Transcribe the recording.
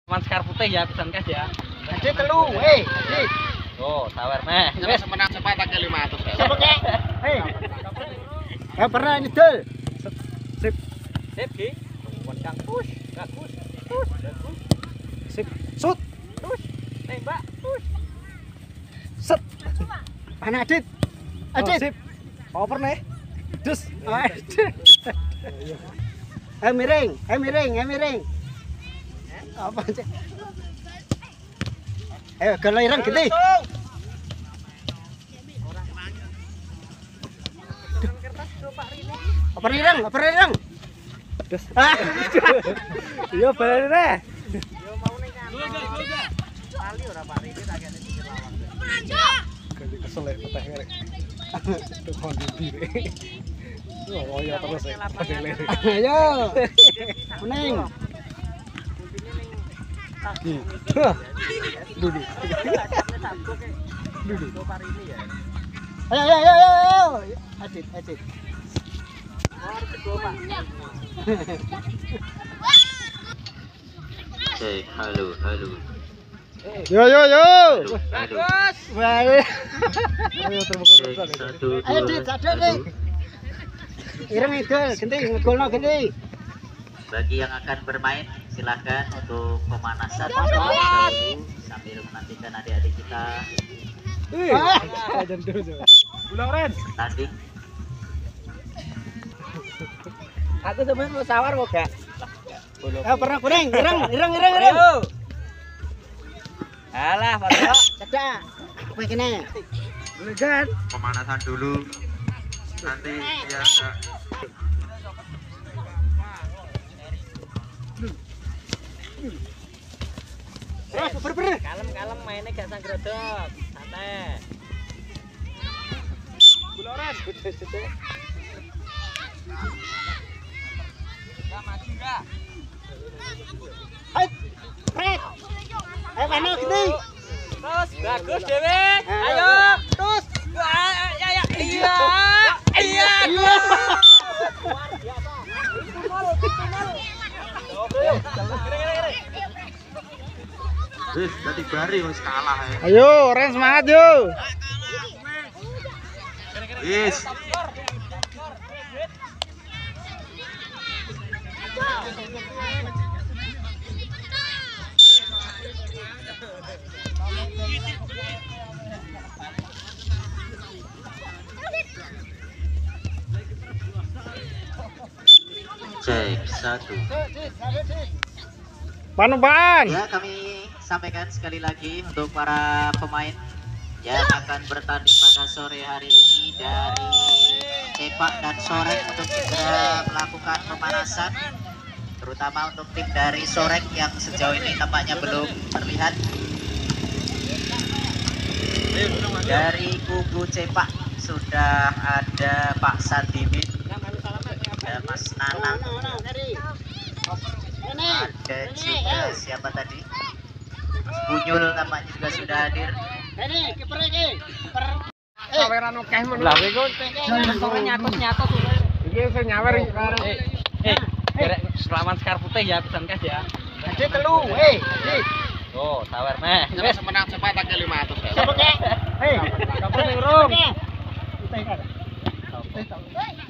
Mas kar putih ya pesan kas ya. Adik telu, adik. Oh, sawer meh. Wis semenang cepat tak 500. Siapa kek? Pernah ini dul. Sip. Sip ki. Kang push, bagus. Push, bagus. Sip. Sut. Push. Tembak. Push. Set. Mana Adit? Adit. Sip. Over nih. Dus. Miring. Apa aja? Kalau ireng gede. Apa ireng? Dus. Iya bener deh. Yo mau ning kan. Kali ora Pak Rini tak kene pikir lawan. Ganti kesel ya peteh ngerek. Tuh kondisi. Oh ya terus ya. Ayo. Kuning. Duduk. Ayo. Adit. Cek, halo. Yo. Bagus. Baik. Ayo Cek, satu, Ayo dua, Dit, satu satu. Dit. Ireng itu, genting, ngegolno genting. Bagi yang akan bermain, silakan untuk pemanasan dahulu sambil menantikan adik-adik kita Ajan dulu. Ulang Ren. tanding. Aku sebenarnya mau sawar kok gak. Pernah kuning, ireng. Ayo. Alah, Pak. Cedak. Kowe kene. Kan. Pemanasan dulu. Nanti ya ada. Ber. Kalem mainnya gak sanggredok. Santai. Buloran. Enggak maju enggak? Hai. Pret. Ayo mana genting. Terus bagus Dewi. Ayo, terus. Ya. Iya. Wis, tadi bari wis kalah ya. Ayo, Ren semangat yo. Wis. Cek, satu. Pan. Ya, kami sampaikan sekali lagi untuk para pemain yang akan bertanding pada sore hari ini dari Cepak dan Sorek untuk segera melakukan pemanasan, terutama untuk tim dari Sorek yang sejauh ini tampaknya belum terlihat. Dari kubu Cepak sudah ada Pak Sandimin, ada Mas Nanang, ada juga siapa tadi? Bunyul tampaknya juga sudah hadir. Ini kiper iki. Kiper. Saweran akeh men. Lah kowe kok nyatot. Iki sing nyawer iki. Derek selawan skar putih ya pesan kas ya. Adik telu, Adik. Oh, sawer meh. Wis semenang cepat tak 500. Siapa kek? Kampung ning urung. Kita